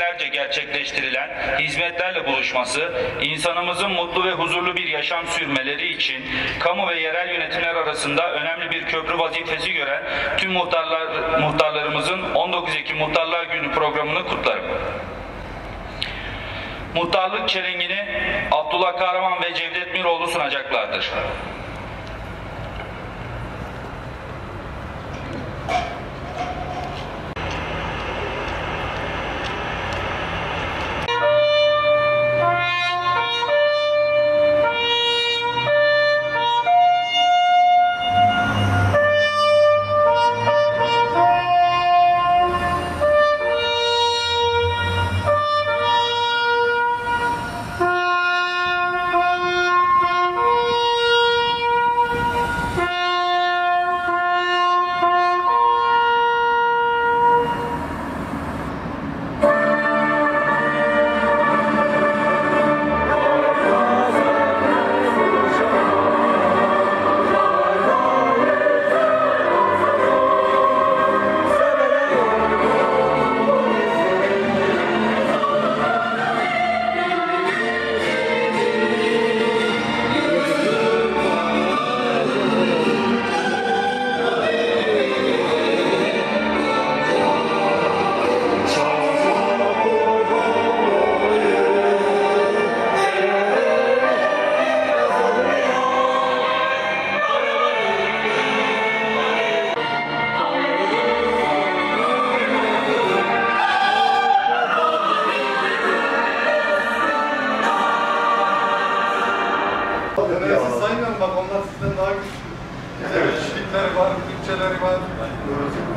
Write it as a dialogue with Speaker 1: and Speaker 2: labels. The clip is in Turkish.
Speaker 1: günlerce gerçekleştirilen hizmetlerle buluşması, insanımızın mutlu ve huzurlu bir yaşam sürmeleri için kamu ve yerel yönetimler arasında önemli bir köprü vazifesi gören tüm muhtarlarımızın 19 Ekim Muhtarlar Günü programını kutlarım. Muhtarlık çelengini Abdullah Kahraman ve Cevdet Miroğlu sunacaklardır.
Speaker 2: Saymıyorum bak, onlar sizden daha güçlü. Bize kişilikleri var, bütçeleri var.